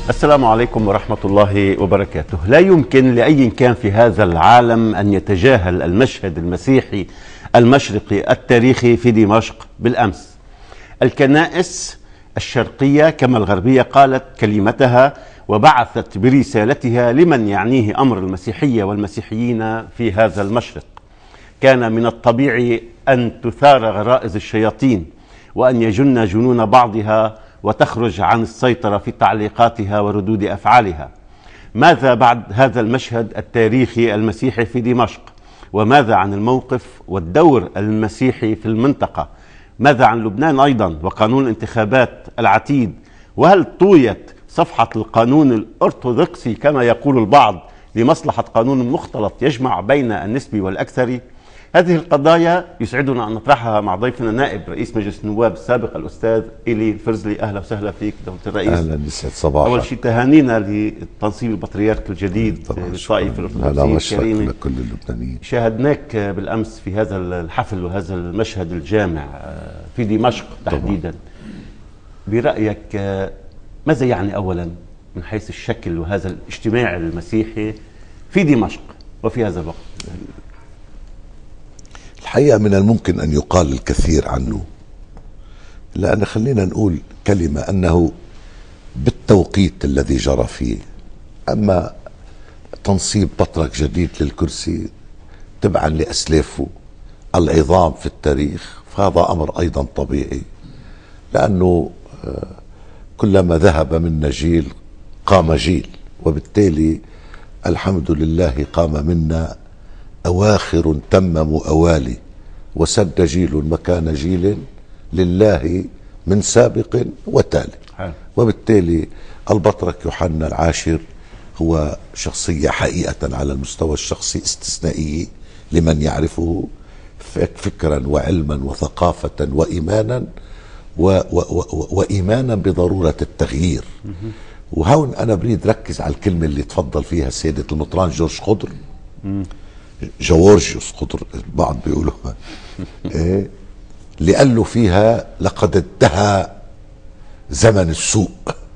السلام عليكم ورحمة الله وبركاته. لا يمكن لأي كان في هذا العالم أن يتجاهل المشهد المسيحي المشرقي التاريخي في دمشق بالأمس. الكنائس الشرقية كما الغربية قالت كلمتها وبعثت برسالتها لمن يعنيه أمر المسيحية والمسيحيين في هذا المشرق. كان من الطبيعي أن تثار غرائز الشياطين وأن يجن جنون بعضها وتخرج عن السيطرة في تعليقاتها وردود أفعالها. ماذا بعد هذا المشهد التاريخي المسيحي في دمشق؟ وماذا عن الموقف والدور المسيحي في المنطقة؟ ماذا عن لبنان أيضا وقانون الانتخابات العتيد؟ وهل طويت صفحة القانون الأرثوذكسي كما يقول البعض لمصلحة قانون مختلط يجمع بين النسبي والأكثري؟ هذه القضايا يسعدنا أن نطرحها مع ضيفنا نائب رئيس مجلس النواب السابق الأستاذ إيلي الفرزلي. أهلا وسهلا فيك دولة الرئيس. أهلا يسعد صباحك. أول شيء تهانينا لتنصيب البطريرك الجديد للطائفة الأرثوذكسية الكريمة. لكل اللبنانيين. شاهدناك بالأمس في هذا الحفل وهذا المشهد الجامع في دمشق تحديدا. برأيك ماذا يعني أولا من حيث الشكل وهذا الاجتماع المسيحي في دمشق وفي هذا الوقت؟ الحقيقة من الممكن أن يقال الكثير عنه، لأن خلينا نقول كلمة أنه بالتوقيت الذي جرى فيه، أما تنصيب بطرك جديد للكرسي تبعا لأسلافه العظام في التاريخ فهذا أمر أيضا طبيعي، لأنه كلما ذهب منا جيل قام جيل، وبالتالي الحمد لله قام منا أواخر تمموا أوالي وسد جيل مكان جيل لله من سابق وتالي. وبالتالي البطرك يوحنا العاشر هو شخصية حقيقة على المستوى الشخصي استثنائية لمن يعرفه فكرا وعلما وثقافة وإيمانا وإيمانا بضرورة التغيير. وهون أنا بريد ركز على الكلمة اللي تفضل فيها سيدة المطران جورج خضر، جورجيوس خضر البعض بيقولوا إيه، اللي قال له فيها لقد انتهى زمن السوء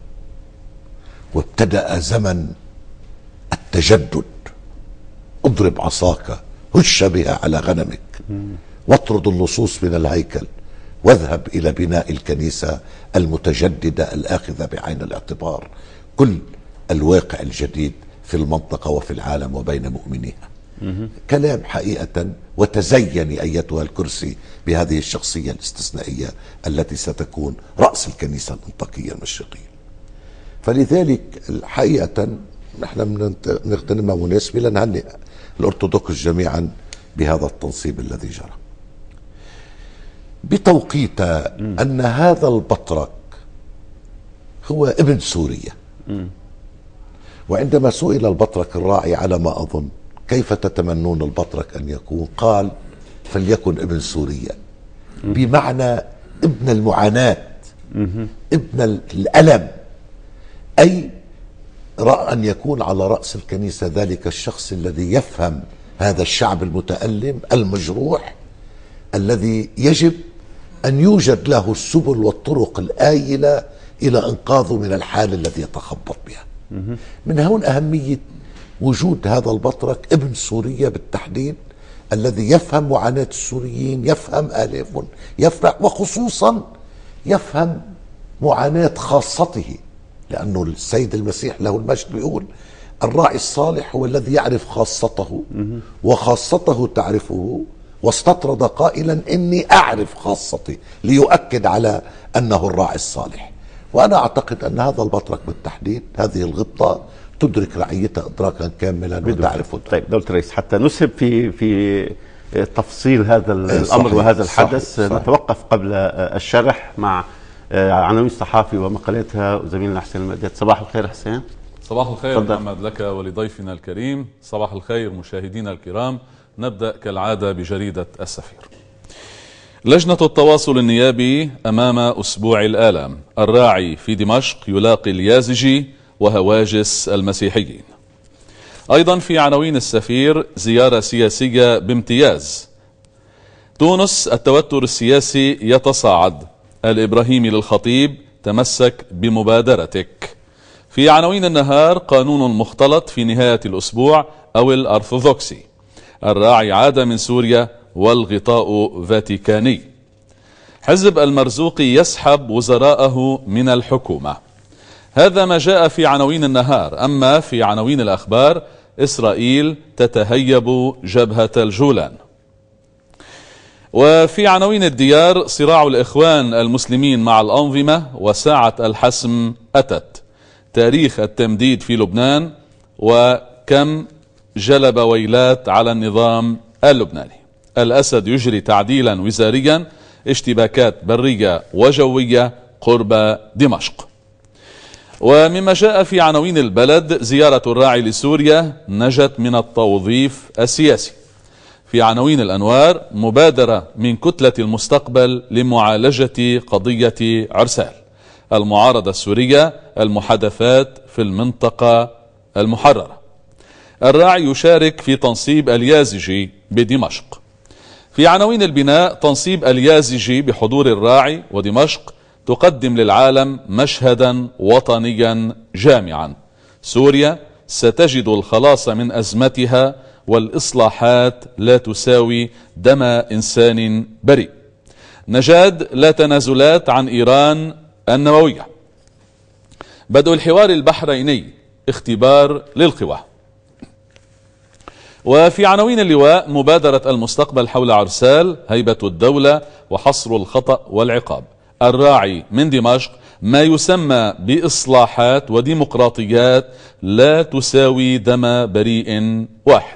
وابتدأ زمن التجدد. اضرب عصاك هش بها على غنمك واطرد اللصوص من الهيكل واذهب إلى بناء الكنيسة المتجددة الآخذة بعين الاعتبار كل الواقع الجديد في المنطقة وفي العالم وبين مؤمنيها. كلام حقيقة. وتزيني أيتها الكرسي بهذه الشخصية الاستثنائية التي ستكون رأس الكنيسة المنطقية المشرقية. فلذلك حقيقة نحن نغتنمها مناسبة لنهنئ الأرثوذكس جميعا بهذا التنصيب الذي جرى بتوقيت أن هذا البطرك هو ابن سوريا. وعندما سئل البطرك الراعي على ما أظن كيف تتمنون البطرك أن يكون، قال فليكن ابن سوريا، بمعنى ابن المعاناة، ابن الألم، أي رأى أن يكون على رأس الكنيسة ذلك الشخص الذي يفهم هذا الشعب المتألم المجروح الذي يجب أن يوجد له السبل والطرق الآيلة إلى إنقاذه من الحال الذي يتخبط بها. من هون أهمية وجود هذا البطرك ابن سوريا بالتحديد الذي يفهم معاناة السوريين، يفهم آلافهم، يفهم وخصوصا يفهم معاناة خاصته، لأنه السيد المسيح له المجد بيقول الراعي الصالح هو الذي يعرف خاصته وخاصته تعرفه، واستطرد قائلا إني أعرف خاصتي ليؤكد على أنه الراعي الصالح. وأنا أعتقد أن هذا البطرك بالتحديد هذه الغبطة تدرك رعيتها إدراكا كاملا وتعرفه. طيب دولة الرئيس، حتى نسهب في تفصيل هذا الأمر وهذا الحدث صحيح. نتوقف قبل الشرح مع عناوين الصحافي ومقالاتها زميلنا حسين المقداد. صباح الخير حسين. صباح الخير محمد لك ولضيفنا الكريم. صباح الخير مشاهدينا الكرام. نبدأ كالعادة بجريدة السفير. لجنة التواصل النيابي أمام أسبوع الآلام. الراعي في دمشق يلاقي اليازجي وهواجس المسيحيين. أيضا في عناوين السفير زيارة سياسية بامتياز. تونس التوتر السياسي يتصاعد. الإبراهيمي للخطيب تمسك بمبادرتك. في عناوين النهار: قانون مختلط في نهاية الأسبوع أو الأرثوذكسي، الراعي عاد من سوريا والغطاء فاتيكاني، حزب المرزوقي يسحب وزراءه من الحكومة. هذا ما جاء في عناوين النهار. أما في عناوين الأخبار: إسرائيل تتهيب جبهة الجولان. وفي عناوين الديار: صراع الإخوان المسلمين مع الأنظمة وساعة الحسم أتت، تاريخ التمديد في لبنان وكم جلب ويلات على النظام اللبناني، الأسد يجري تعديلا وزاريا، اشتباكات برية وجوية قرب دمشق. ومما جاء في عناوين البلد: زيارة الراعي لسوريا نجت من التوظيف السياسي. في عناوين الأنوار: مبادرة من كتلة المستقبل لمعالجة قضية عرسال، المعارضة السورية، المحادثات في المنطقة المحررة. الراعي يشارك في تنصيب اليازجي بدمشق. في عناوين البناء: تنصيب اليازجي بحضور الراعي، ودمشق تقدم للعالم مشهدا وطنيا جامعا. سوريا ستجد الخلاص من أزمتها، والإصلاحات لا تساوي دم إنسان بريء. نجاد: لا تنازلات عن إيران النووية. بدء الحوار البحريني، اختبار للقوى. وفي عناوين اللواء: مبادرة المستقبل حول عرسال، هيبة الدولة وحصر الخطأ والعقاب. الراعي من دمشق: ما يسمى بإصلاحات وديمقراطيات لا تساوي دم بريء واحد.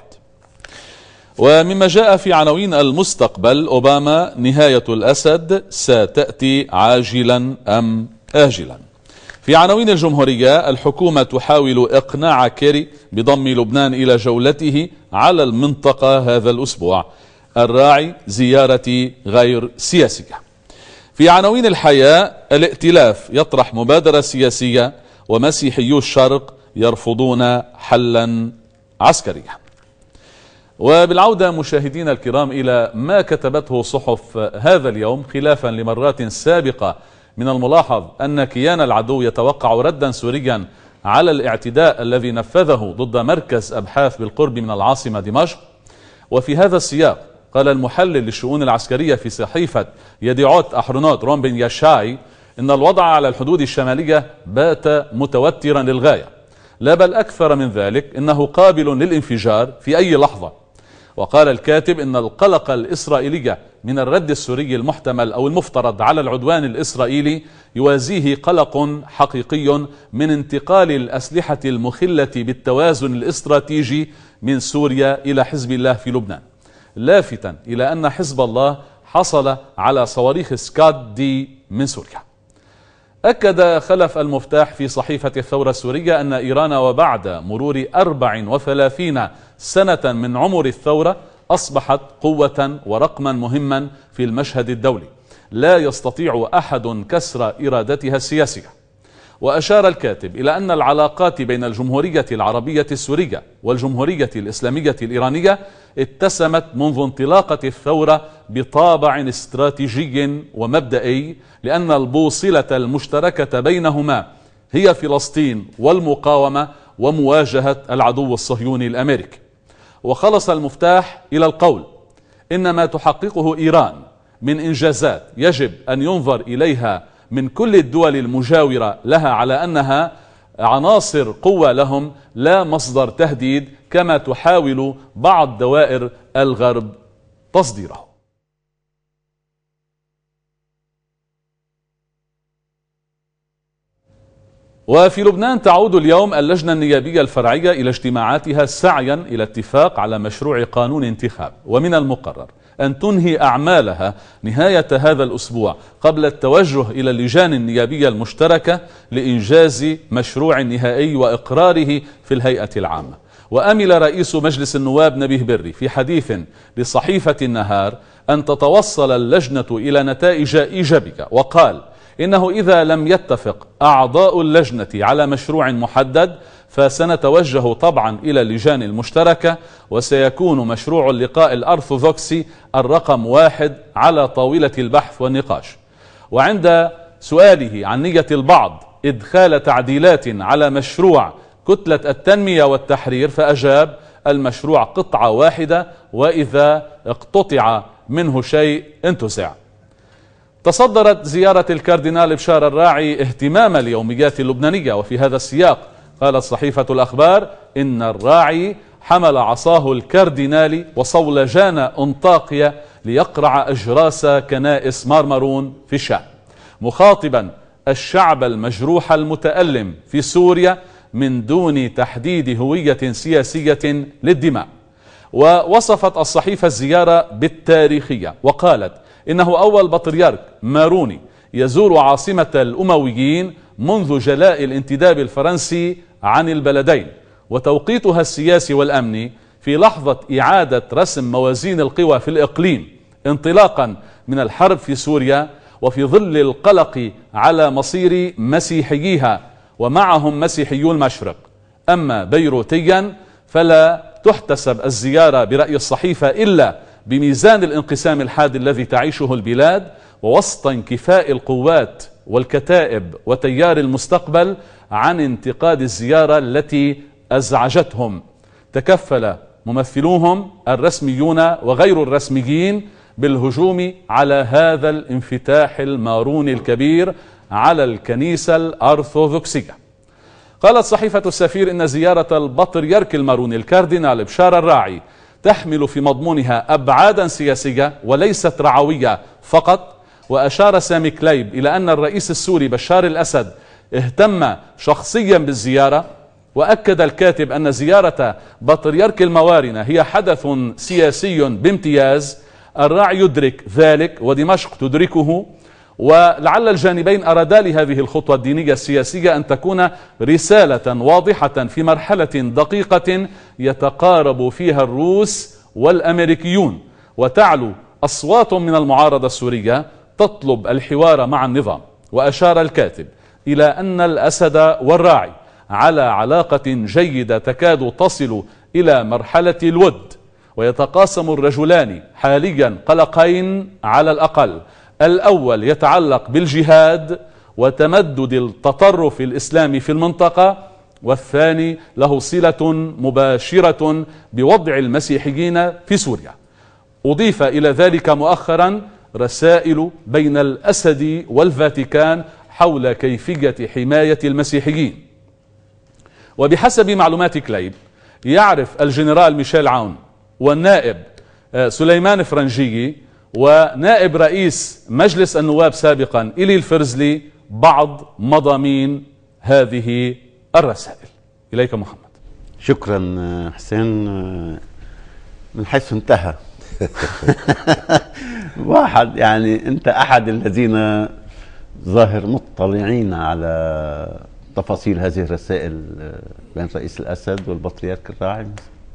ومما جاء في عناوين المستقبل: أوباما: نهاية الأسد ستأتي عاجلا أم آجلا. في عناوين الجمهورية: الحكومة تحاول إقناع كيري بضم لبنان إلى جولته على المنطقة هذا الأسبوع. الراعي: زيارة غير سياسية. في عناوين الحياة: الائتلاف يطرح مبادرة سياسية، ومسيحيو الشرق يرفضون حلا عسكريا. وبالعودة مشاهدينا الكرام إلى ما كتبته صحف هذا اليوم، خلافا لمرات سابقة من الملاحظ أن كيان العدو يتوقع ردا سوريا على الاعتداء الذي نفذه ضد مركز أبحاث بالقرب من العاصمة دمشق. وفي هذا السياق قال المحلل للشؤون العسكرية في صحيفة يديعوت أحرونوت رومبن ياشاي إن الوضع على الحدود الشمالية بات متوترا للغاية، لا بل أكثر من ذلك، إنه قابل للانفجار في أي لحظة. وقال الكاتب إن القلق الإسرائيلي من الرد السوري المحتمل أو المفترض على العدوان الإسرائيلي يوازيه قلق حقيقي من انتقال الأسلحة المخلة بالتوازن الاستراتيجي من سوريا إلى حزب الله في لبنان، لافتا إلى أن حزب الله حصل على صواريخ سكاد دي من سوريا. أكد خلف المفتاح في صحيفة الثورة السورية أن إيران وبعد مرور 34 سنة من عمر الثورة أصبحت قوة ورقما مهما في المشهد الدولي، لا يستطيع أحد كسر إرادتها السياسية. وأشار الكاتب إلى أن العلاقات بين الجمهورية العربية السورية والجمهورية الإسلامية الإيرانية اتسمت منذ انطلاقة الثورة بطابع استراتيجي ومبدئي، لأن البوصلة المشتركة بينهما هي فلسطين والمقاومة ومواجهة العدو الصهيوني الأمريكي. وخلص المفتاح إلى القول إن ما تحققه إيران من إنجازات يجب أن ينظر إليها من كل الدول المجاورة لها على أنها عناصر قوة لهم، لا مصدر تهديد كما تحاول بعض دوائر الغرب تصديره. وفي لبنان تعود اليوم اللجنة النيابية الفرعية إلى اجتماعاتها سعيا إلى اتفاق على مشروع قانون انتخاب، ومن المقرر أن تنهي أعمالها نهاية هذا الأسبوع قبل التوجه إلى اللجان النيابية المشتركة لإنجاز مشروع نهائي وإقراره في الهيئة العامة. وأمل رئيس مجلس النواب نبيه بري في حديث لصحيفة النهار أن تتوصل اللجنة إلى نتائج إيجابية، وقال إنه إذا لم يتفق أعضاء اللجنة على مشروع محدد فسنتوجه طبعا إلى اللجان المشتركة، وسيكون مشروع اللقاء الأرثوذكسي الرقم 1 على طاولة البحث والنقاش. وعند سؤاله عن نية البعض إدخال تعديلات على مشروع كتلة التنمية والتحرير، فأجاب: المشروع قطعة واحدة، وإذا اقتطع منه شيء انتزع. تصدرت زيارة الكاردينال بشار الراعي اهتمام اليوميات اللبنانية، وفي هذا السياق قالت صحيفة الأخبار إن الراعي حمل عصاه الكاردينالي وصولجان أنطاقية ليقرع أجراس كنائس مارمرون في الشام، مخاطبا الشعب المجروح المتألم في سوريا من دون تحديد هوية سياسية للدماء. ووصفت الصحيفة الزيارة بالتاريخية، وقالت إنه أول بطريرك ماروني يزور عاصمة الأمويين منذ جلاء الانتداب الفرنسي عن البلدين، وتوقيتها السياسي والأمني في لحظة إعادة رسم موازين القوى في الإقليم انطلاقا من الحرب في سوريا، وفي ظل القلق على مصير مسيحييها ومعهم مسيحيو المشرق. أما بيروتيا فلا تحتسب الزيارة برأي الصحيفة إلا بميزان الانقسام الحاد الذي تعيشه البلاد، ووسط انكفاء القوات والكتائب وتيار المستقبل عن انتقاد الزيارة التي أزعجتهم. تكفل ممثلوهم الرسميون وغير الرسميين بالهجوم على هذا الانفتاح الماروني الكبير على الكنيسة الأرثوذكسية. قالت صحيفة السفير إن زيارة البطريرك الماروني الكاردينال بشار الراعي تحمل في مضمونها أبعادا سياسية وليست رعوية فقط. وأشار سامي كليب إلى أن الرئيس السوري بشار الأسد اهتم شخصيا بالزيارة، وأكد الكاتب أن زيارة بطريرك الموارنة هي حدث سياسي بامتياز، الراعي يدرك ذلك ودمشق تدركه، ولعل الجانبين أرادا لهذه الخطوة الدينية السياسية أن تكون رسالة واضحة في مرحلة دقيقة يتقارب فيها الروس والأمريكيون، وتعلو أصوات من المعارضة السورية تطلب الحوار مع النظام. وأشار الكاتب إلى أن الأسد والراعي على علاقة جيدة تكاد تصل إلى مرحلة الود، ويتقاسم الرجلان حاليا قلقين على الأقل. الأول يتعلق بالجهاد وتمدد التطرف الإسلامي في المنطقة، والثاني له صلة مباشرة بوضع المسيحيين في سوريا. أضيف إلى ذلك مؤخرا رسائل بين الأسد والفاتيكان حول كيفية حماية المسيحيين. وبحسب معلومات كليب يعرف الجنرال ميشيل عون والنائب سليمان فرنجي ونائب رئيس مجلس النواب سابقا إلي الفرزلي بعض مضامين هذه الرسائل. إليك محمد. شكرا حسين. من حيث انتهى واحد يعني أنت أحد الذين ظاهر مطلعين على تفاصيل هذه الرسائل بين رئيس الأسد والبطريرك الراعي.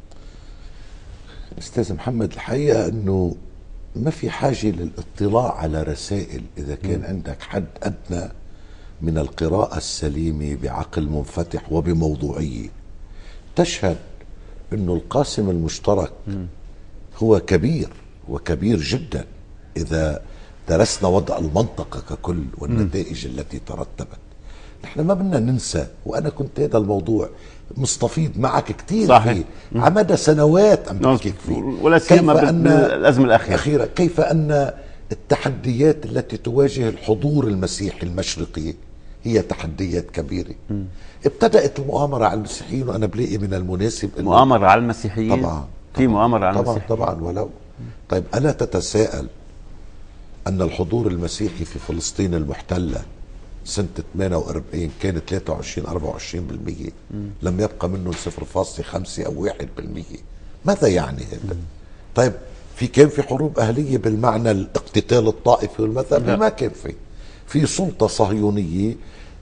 أستاذ محمد، الحقيقة أنه ما في حاجة للاطلاع على رسائل إذا كان عندك حد أدنى من القراءة السليمة بعقل منفتح وبموضوعية تشهد أنه القاسم المشترك هو كبير وكبير جدا إذا درسنا وضع المنطقة ككل والنتائج التي ترتبت. نحن ما بدنا ننسى، وأنا كنت هذا الموضوع مستفيض معك كثير فيه على مدى سنوات عم بحكيك فيه، ولا سيما بالأزمة الأخيرة. كيف أن التحديات التي تواجه الحضور المسيحي المشرقي هي تحديات كبيرة. ابتدأت المؤامرة على المسيحيين، وأنا بلاقي من المناسب مؤامرة على المسيحيين. طبعا في مؤامرة على المسيحيين طبعا. ولو طيب ألا تتساءل أن الحضور المسيحي في فلسطين المحتلة سنة 48 كان 23-24%، لم يبقى منه 0.5 أو 1%. ماذا يعني هذا؟ طيب كان في حروب أهلية بالمعنى الاقتتال الطائفي والمذهبي؟ ما كان في سلطة صهيونية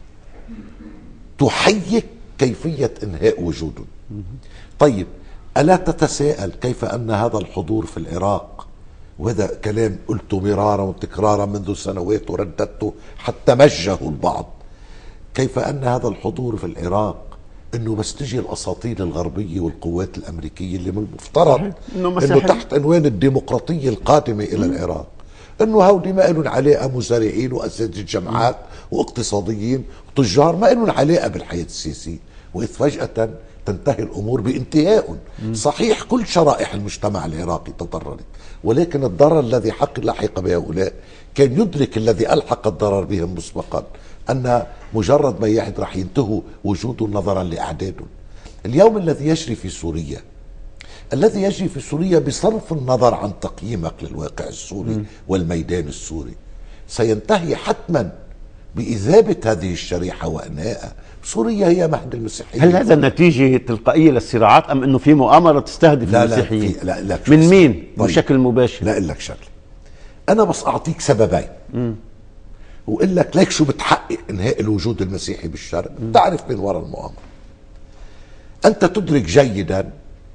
تحيك كيفية إنهاء وجوده. طيب ألا تتساءل كيف أن هذا الحضور في العراق، وهذا كلام قلته مرارا وتكرارا منذ سنوات ورددته حتى مجه البعض، كيف أن هذا الحضور في العراق انه بس تجي الاساطيل الغربيه والقوات الامريكيه اللي من المفترض انه تحت عنوان الديمقراطيه القادمه الى العراق انه هودي ما لهم علاقه، مزارعين واساتذه جامعات واقتصاديين وتجار، ما لهم علاقه بالحياه السياسيه، واذ فجاه تنتهي الامور بانتهاء. صحيح كل شرائح المجتمع العراقي تضررت، ولكن الضرر الذي لحق بهؤلاء كان يدرك الذي الحق الضرر بهم مسبقا ان مجرد ما يحد راح ينتهوا وجودهم نظرا لاعدادهم. اليوم الذي يجري في سوريا، الذي يجري في سوريا بصرف النظر عن تقييمك للواقع السوري والميدان السوري سينتهي حتما بإذابة هذه الشريحة وإنهائها. سوريا هي مهد المسيحيين. هل هذا نتيجة تلقائية للصراعات أم أنه في مؤامرة تستهدف المسيحيين؟ لا من مين؟ طيب. بشكل مباشر. لا لك شغله، أنا بس أعطيك سببين وأقول لك ليك شو بتحقق إنهاء الوجود المسيحي بالشرق. تعرف من وراء المؤامرة. أنت تدرك جيدا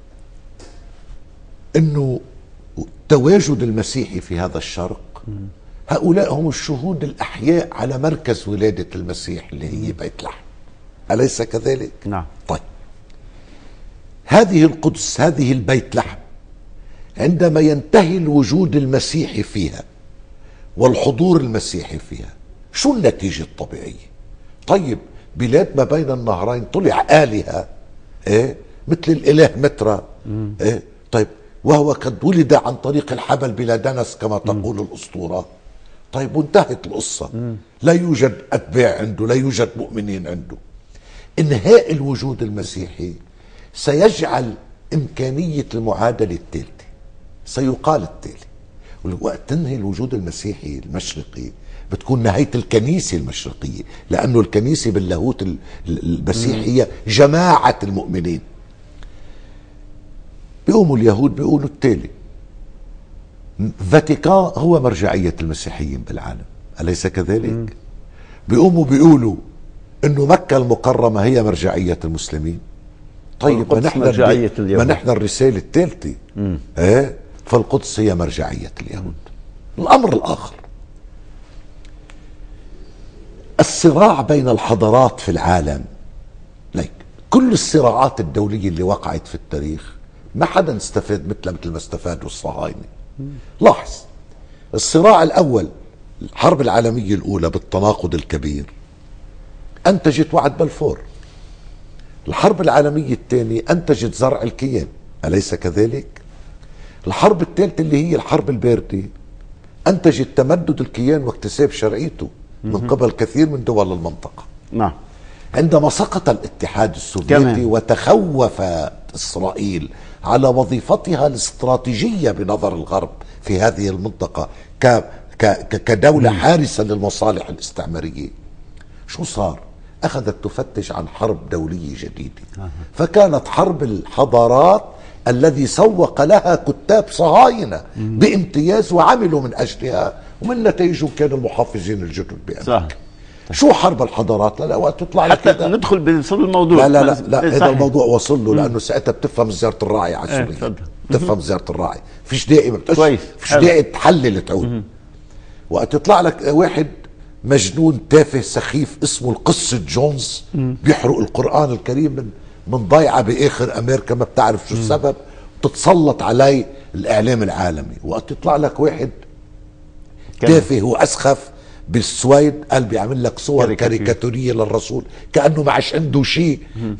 أنه التواجد المسيحي في هذا الشرق، هؤلاء هم الشهود الأحياء على مركز ولادة المسيح اللي هي بيت لحم، أليس كذلك؟ نعم. طيب، هذه القدس، هذه البيت لحم، عندما ينتهي الوجود المسيحي فيها والحضور المسيحي فيها، شو النتيجة الطبيعية؟ طيب، بلاد ما بين النهرين طلع آلهة مثل الإله مترا، طيب، وهو قد ولد عن طريق الحبل بلا دنس كما تقول الأسطورة. طيب، وانتهت القصة. لا يوجد أتباع عنده، لا يوجد مؤمنين عنده. إنهاء الوجود المسيحي سيجعل إمكانية المعادلة الثالثة. سيقال التالي: وقت تنهي الوجود المسيحي المشرقي بتكون نهاية الكنيسة المشرقية، لأنه الكنيسة باللاهوت المسيحي هي جماعة المؤمنين. بيقوموا اليهود بيقولوا التالي: فاتيكان هو مرجعية المسيحيين بالعالم، أليس كذلك؟ بيقوموا بيقولوا إنه مكة المكرمة هي مرجعية المسلمين. طيب، ما نحن الرسالة الثالثة فالقدس هي مرجعية اليهود. الأمر الآخر، الصراع بين الحضارات في العالم، كل الصراعات الدولية اللي وقعت في التاريخ ما حدا استفاد مثل ما استفادوا الصهاينة. لاحظ، الصراع الأول الحرب العالمية الأولى بالتناقض الكبير أنتجت وعد بلفور. الحرب العالمية الثانية أنتجت زرع الكيان، أليس كذلك؟ الحرب الثالثة اللي هي الحرب الباردة أنتجت تمدد الكيان واكتساب شرعيته من قبل كثير من دول المنطقة. نعم. عندما سقط الاتحاد السوفيتي وتخوفت إسرائيل على وظيفتها الاستراتيجية بنظر الغرب في هذه المنطقة كدولة حارسة للمصالح الاستعمارية، شو صار؟ أخذت تفتش عن حرب دولية جديدة. فكانت حرب الحضارات الذي سوق لها كتاب صهاينة بامتياز وعملوا من أجلها، ومن نتائجهم كان المحافظين الجدد بأمريكا. شو حرب الحضارات؟ لا وقت تطلع لك حتى ندخل بصلب الموضوع. لا هذا الموضوع وصل له، لأنه ساعتها بتفهم زيارة الراعي على سوريا. بتفهم زيارة الراعي، فيش داعي فيش داعي تحلل تعود. وقت يطلع لك واحد مجنون تافه سخيف اسمه القس جونز بيحرق القرآن الكريم من ضيعة بآخر أمريكا، ما بتعرف شو السبب، تتسلط عليه الإعلام العالمي. وقت يطلع لك واحد تافه وأسخف بالسويد قال بيعمل لك صور كاريكاتورية للرسول كأنه ما عادش عنده شيء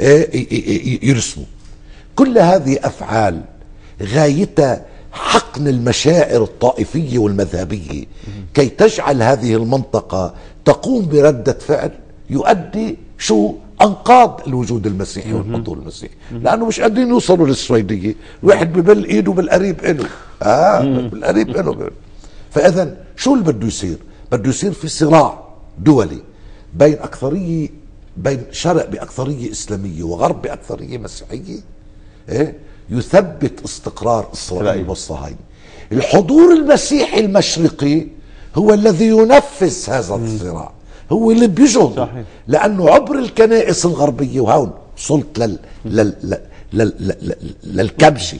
يرسمه. كل هذه أفعال غايتها حقن المشاعر الطائفية والمذهبية كي تجعل هذه المنطقة تقوم بردة فعل يؤدي شو أنقاض الوجود المسيحي والحضور المسيحي، لأنه مش قادرين يوصلوا للسويدية. واحد ببل إيده بالقريب إله بالقريب إله. فإذا شو اللي بده يصير؟ بده يصير في صراع دولي بين أكثرية، بين شرق بأكثرية إسلامية وغرب بأكثرية مسيحية يثبت استقرار إسرائيل والصهاينة. الحضور المسيحي المشرقي هو الذي ينفذ هذا الصراع، هو اللي بيجهض، لأنه عبر الكنائس الغربية، وهون وصلت للكبشة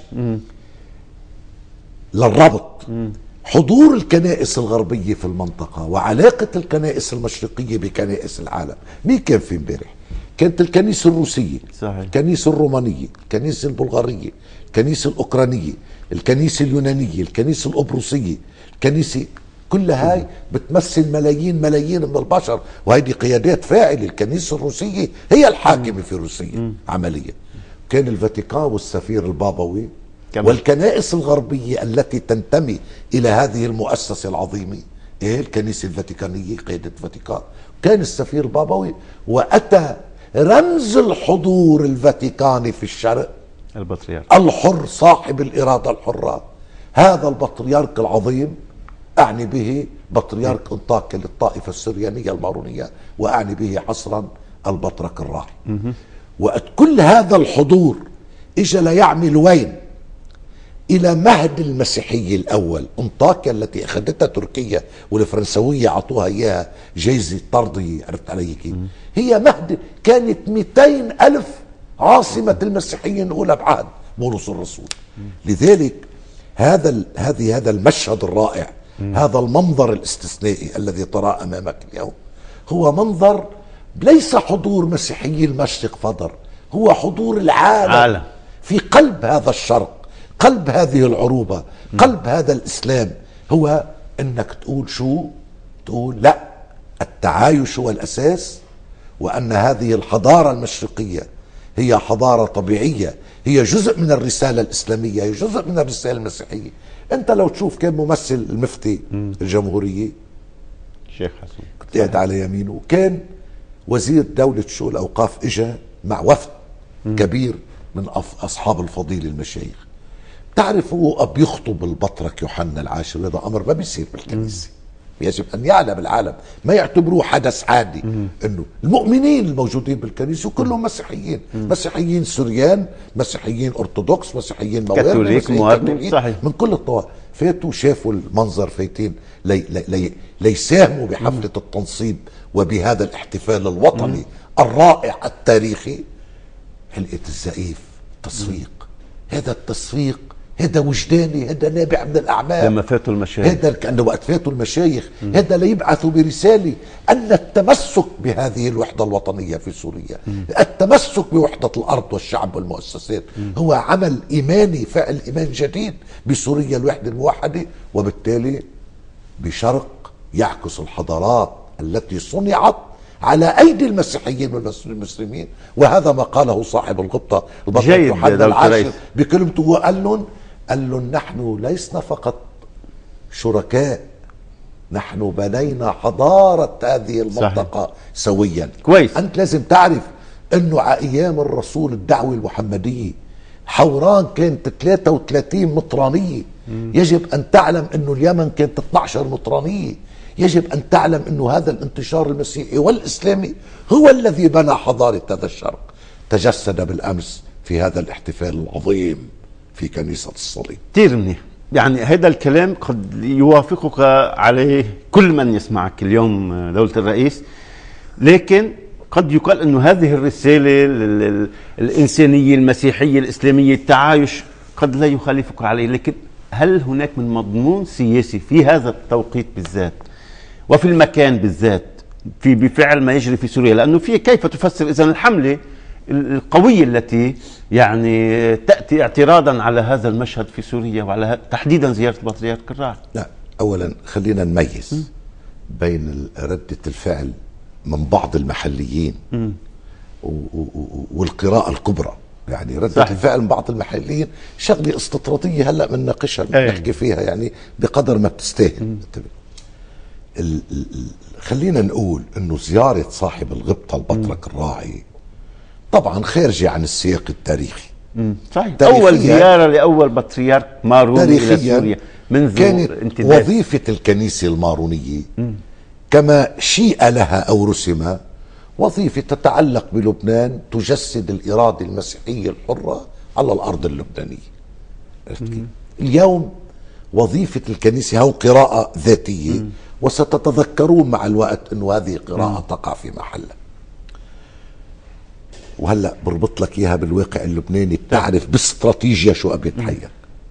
للربط، حضور الكنائس الغربية في المنطقة وعلاقة الكنائس المشرقية بكنائس العالم. مين كان في امبارح؟ كانت الكنيسة الروسية، الكنيسة الرومانية، الكنيسة البلغارية، الكنيسة الأوكرانية، الكنيسة اليونانية، الكنيسة القبرصية، الكنيسة كل هاي بتمثل ملايين من البشر، وهيدي قيادات فاعلة. الكنيسة الروسية هي الحاكمة في روسيا عمليا. كان الفاتيكان والسفير البابوي والكنائس الغربية التي تنتمي إلى هذه المؤسسة العظيمة، الكنيسة الفاتيكانية قيادة الفاتيكان، كان السفير البابوي، وأتى رمز الحضور الفاتيكاني في الشرق البطريرك الحر صاحب الإرادة الحرة، هذا البطريرك العظيم. أعني به بطريرك أنطاكيا للطائفة السريانية المارونية، وأعني به حصرا البطرك الراعي. وكل هذا الحضور إجا ليعمل وين؟ إلى مهد المسيحية الأول. أنطاكيا التي أخذتها تركيا والفرنسوية عطوها إياها جايزة طردية، عرفت علي كيف؟ هي مهد، كانت 200,000 عاصمة المسيحية الأولى بعهد بولس الرسول. لذلك هذا المشهد الرائع، هذا المنظر الاستثنائي الذي تراه أمامك اليوم، هو منظر ليس حضور مسيحي المشرق فقط، هو حضور العالم في قلب هذا الشرق، قلب هذه العروبة، قلب هذا الإسلام. هو أنك تقول شو؟ تقول لا، التعايش هو الأساس، وأن هذه الحضارة المشرقية هي حضارة طبيعية، هي جزء من الرسالة الإسلامية، هي جزء من الرسالة المسيحية. أنت لو تشوف كان ممثل المفتي الجمهورية الشيخ حسن كنت قاعد على يمينه، كان وزير دولة شؤون الأوقاف إجا مع وفد كبير من أصحاب الفضيلة المشايخ. تعرفوا بيخطب البطرك يوحنا العاشر، هذا أمر ما بيصير بالكنيسة، يجب أن يعلم العالم، ما يعتبروه حدث عادي. أنه المؤمنين الموجودين بالكنيسة كلهم مسيحيين، مسيحيين سوريان، مسيحيين أرثوذكس، مسيحيين كاثوليك، من كل الطوائف. فاتوا شافوا المنظر، فايتين ليساهموا بحفلة التنصيب وبهذا الاحتفال الوطني الرائع التاريخي. حلقة الزقيف تصفيق، هذا التصفيق هذا وجداني، هذا نابع من الأعمال. لما فاتوا المشايخ، هذا كأنه وقت فاتوا المشايخ، هذا ليبعثوا برسالة أن التمسك بهذه الوحدة الوطنية في سوريا، التمسك بوحدة الأرض والشعب والمؤسسات، هو عمل إيماني، فعل إيمان جديد بسوريا الوحدة الموحدة، وبالتالي بشرق يعكس الحضارات التي صنعت على أيدي المسيحيين والمسلمين. وهذا ما قاله صاحب الغبطة البطرك يوحنا العاشر بكلمته، وقال لهم نحن لسنا فقط شركاء، نحن بنينا حضارة هذه المنطقة سويا. كويس. أنت لازم تعرف أنه على أيام الرسول الدعوة المحمدية حوران كانت 33 مطرانية. يجب أن تعلم أنه اليمن كانت 12 مطرانية. يجب أن تعلم أنه هذا الانتشار المسيحي والإسلامي هو الذي بنى حضارة هذا الشرق، تجسد بالأمس في هذا الاحتفال العظيم في كنيسة الصليب. كثير منيح. يعني هذا الكلام قد يوافقك عليه كل من يسمعك اليوم دولة الرئيس، لكن قد يقال أنه هذه الرسالة الإنسانية المسيحية الإسلامية التعايش قد لا يخالفك عليه، لكن هل هناك من مضمون سياسي في هذا التوقيت بالذات وفي المكان بالذات بفعل ما يجري في سوريا؟ لأنه في كيف تفسر إذن الحملة القوية التي يعني تأتي اعتراضا على هذا المشهد في سوريا وعلى تحديدا زيارة البطريرك الراعي؟ لا، أولا خلينا نميز بين ردة الفعل من بعض المحليين والقراءة الكبرى. يعني ردة الفعل من بعض المحليين شغلة استطرادية هلأ بنناقشها، بنحكي فيها يعني بقدر ما بتستاهل. خلينا نقول انه زيارة صاحب الغبطة البطرك الراعي طبعا خارجة عن السياق التاريخي. صحيح. اول زيارة لاول بطريرك ماروني الى سوريا منذ كانت وظيفة الكنيسة المارونية كما شيء لها او رسم وظيفة تتعلق بلبنان، تجسد الإرادة المسيحية الحرة على الأرض اللبنانية. اليوم وظيفة الكنيسة هو قراءة ذاتية، وستتذكرون مع الوقت أنه هذه قراءة تقع في محلها. وهلأ بربط لك إياها بالواقع اللبناني، بتعرف باستراتيجيا شو أبي يتحير.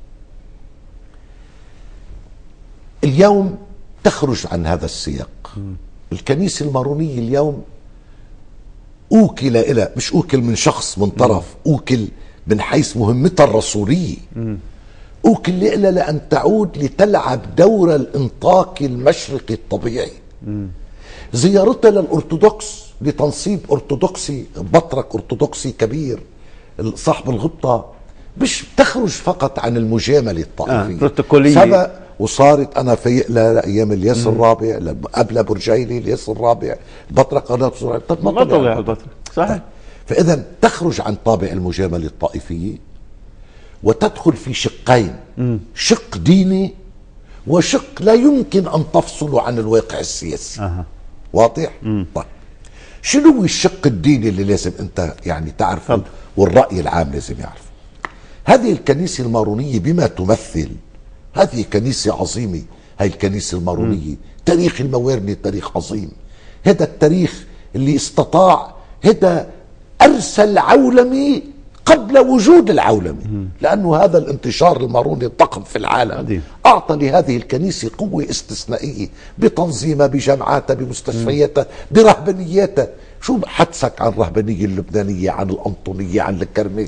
اليوم تخرج عن هذا السياق. الكنيسة المارونية اليوم أوكل إلى، مش أوكل من شخص من طرف، أوكل من حيث مهمتها الرسولية. أوكل لها لأن تعود لتلعب دور الإنطاق المشرقي الطبيعي. زيارتها للأرثوذكس لتنصيب أرثوذكسي، بطرك أرثوذكسي كبير صاحب الغبطة، مش تخرج فقط عن المجاملة الطائفية، بروتوكولية. سبق وصارت أنا فايق لها أيام الياس الرابع، قبل برجيلي الياس الرابع، بطرك قناة بسرعة، طب ما طلع البطرك صحيح. فإذا تخرج عن طابع المجاملة الطائفية وتدخل في شقين، شق ديني وشق لا يمكن أن تفصل عن الواقع السياسي. واضح؟ طيب شنو هو الشق الديني اللي لازم أنت يعني تعرفه والرأي العام لازم يعرفه؟ هذه الكنيسة المارونية بما تمثل، هذه كنيسة عظيمة، هاي الكنيسة المارونية تاريخ الموارنة تاريخ عظيم. هذا التاريخ اللي استطاع، هذا أرسل عولمي قبل وجود العولمي، لأنه هذا الانتشار الماروني الضخم في العالم أعطى لهذه الكنيسة قوة استثنائية بتنظيمها، بجامعاتها، بمستشفياتها، برهبانياتها. شو حدثك عن الرهبانية اللبنانية، عن الأنطونية، عن الكرميين،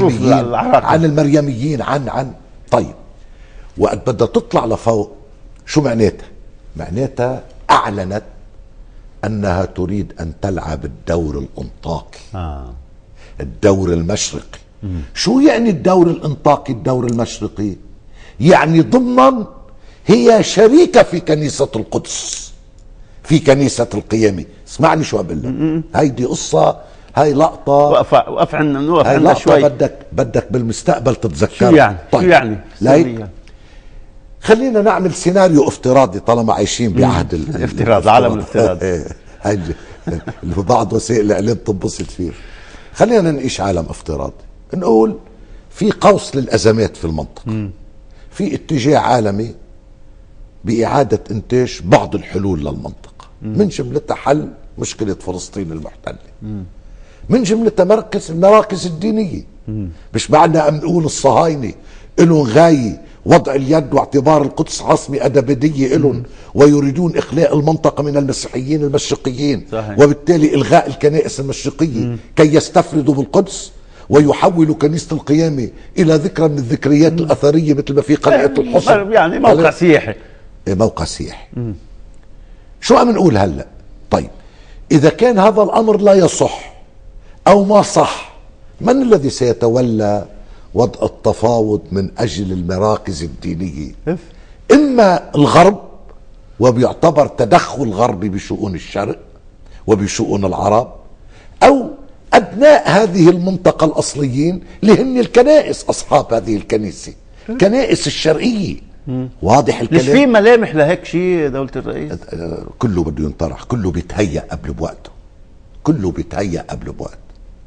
عن المريميين، عن طيب، وقت بدها تطلع لفوق شو معناتها؟ معناتها أعلنت أنها تريد أن تلعب الدور الأنطاكي، الدور المشرقي. شو يعني الدور الأنطاكي؟ الدور المشرقي يعني ضمن هي شريكة في كنيسة القدس، في كنيسة القيامة. اسمعني شو أقول لك، هيدي قصة، هاي لقطة وقف عنا شوي، بدك بالمستقبل تتذكر. شو يعني؟ طيب. شو يعني؟ خلينا نعمل سيناريو افتراضي طالما عايشين بعهد الافتراض، عالم الافتراض. هاي اللي بعض وسائل الاعلام تنبسط فيه. خلينا نعيش عالم افتراضي، نقول في قوس للازمات في المنطقه، في اتجاه عالمي باعاده انتاج بعض الحلول للمنطقه، من جملتها حل مشكله فلسطين المحتله، من جملتها المراكز الدينيه. مش معنى ان نقول الصهاينه لهم غايه وضع اليد واعتبار القدس عاصمة أبدية لهم، ويريدون إخلاء المنطقة من المسيحيين المشرقيين، صحيح. وبالتالي إلغاء الكنائس المشرقية كي يستفردوا بالقدس ويحولوا كنيسة القيامة إلى ذكرى من الذكريات الأثرية مثل ما في قلعة الحصن، يعني موقع سياحي. موقع سياحي. شو عم نقول هلأ؟ طيب إذا كان هذا الأمر لا يصح أو ما صح، من الذي سيتولى وضع التفاوض من أجل المراكز الدينية؟ إما الغرب، وبيعتبر تدخل غربي بشؤون الشرق وبشؤون العرب، أو أبناء هذه المنطقة الأصليين اللي هن الكنائس، أصحاب هذه الكنيسة، كنائس الشرقية. واضح الكلام؟ مش في ملامح لهيك شيء دولة الرئيس؟ كله بده ينطرح، كله بيتهيأ قبل بوقته، كله بيتهيأ قبل بوقت.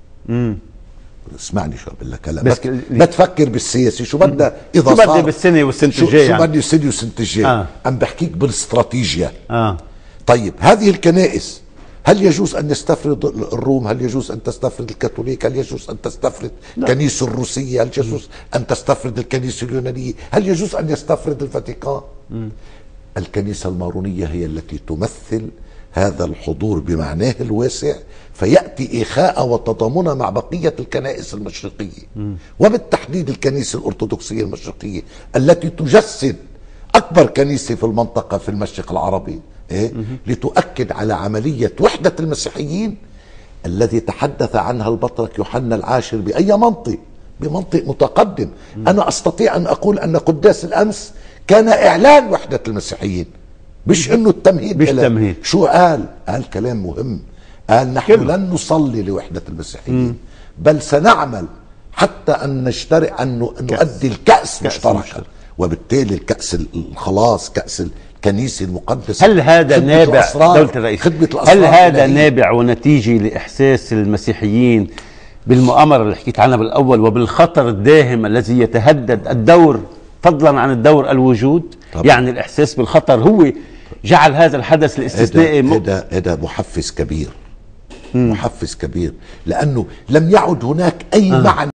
اسمعني شو بقول لك هلا، ما تفكر بالسياسي، شو بدنا اذا شو بدي بالسنه والسنه الجايه، شو بدي السنه والسنه الجايه. عم بحكيك بالاستراتيجيه. طيب هذه الكنائس هل يجوز ان يستفرد الروم؟ هل يجوز ان تستفرد الكاثوليك؟ هل يجوز ان تستفرد الكنيسه الروسيه؟ هل يجوز ان تستفرد الكنيسه اليونانيه؟ هل يجوز ان يستفرد الفاتيكان؟ الكنيسه المارونيه هي التي تمثل هذا الحضور بمعناه الواسع، فيأتي إخاء وتضامنا مع بقية الكنائس المشرقية، وبالتحديد الكنيسة الأرثوذكسية المشرقية التي تجسد أكبر كنيسة في المنطقة في المشرق العربي، لتؤكد على عملية وحدة المسيحيين الذي تحدث عنها البطرك يوحنا العاشر بأي منطق؟ بمنطق متقدم. أنا أستطيع أن أقول أن قداس الأمس كان إعلان وحدة المسيحيين، مش انه التمهيد. مش تمهيد. شو قال كلام مهم، قال نحن لن نصلي لوحدة المسيحيين، بل سنعمل حتى ان نشترك ان نؤدي الكأس مشتركا، وبالتالي الكأس الخلاص، كأس الكنيسة المقدسة. هل هذا نابع دولة الرئيس؟ هل هذا نابع ونتيجة لإحساس المسيحيين بالمؤامرة اللي حكيت عنها بالأول وبالخطر الداهم الذي يتهدد الدور فضلا عن الدور الوجود؟ طبعا. يعني الإحساس بالخطر هو جعل هذا الحدث الاستثنائي. هذا محفز كبير، محفز كبير، لأنه لم يعد هناك أي معنى